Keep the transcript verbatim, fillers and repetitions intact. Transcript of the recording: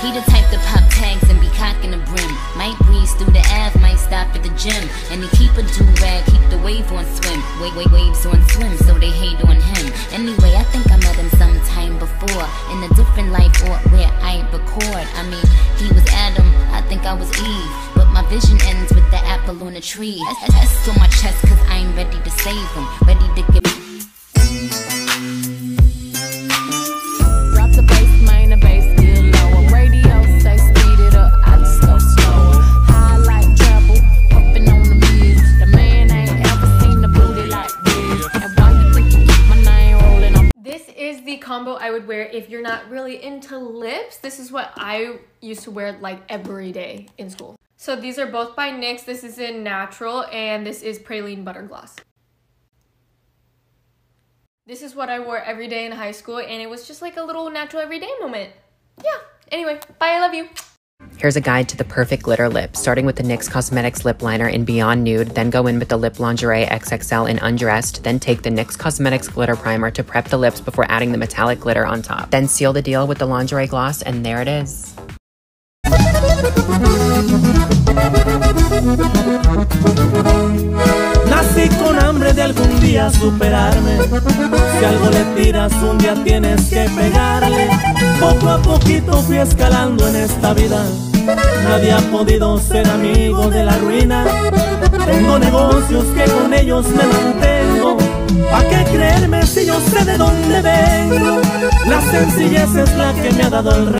He the type to pop tags and be cocking the brim. Might breeze through the Ave, might stop at the gym. And he keep a do-rag, keep the wave on swim. Wait, wait, waves on swim, so they hate on him. Anyway, I think I met him sometime before, in a different life or where I record. I mean, he was Adam, I think I was Eve, but my vision ends with the apple on the tree. S on my chest cause I'm ready to save him, ready to give. Drop the bass, main, the bass still lower. Radio say speed it up, I just go slower. High like treble, pumping on the biz. The man ain't ever seen the booty like this. And why you think you keep my name rolling on? This is the combo I would wear if you're not really into lips. This is what I used to wear like every day in school. So these are both by NYX. This is in Natural and this is Praline Butter Gloss. This is what I wore every day in high school and it was just like a little natural everyday moment. Yeah, anyway, bye, I love you. Here's a guide to the perfect glitter lip, starting with the NYX Cosmetics lip liner in Beyond Nude, then go in with the Lip Lingerie X X L in Undressed, then take the NYX Cosmetics glitter primer to prep the lips before adding the metallic glitter on top. Then seal the deal with the lingerie gloss and there it is. Nací con hambre de algún día superarme. Si algo le tiras un día tienes que pegarle. Poco a poquito fui escalando en esta vida. Nadie ha podido ser amigo de la ruina. Tengo negocios que con ellos me mantengo. ¿Pa' qué creerme si yo sé de dónde vengo? La sencillez es la que me ha dado el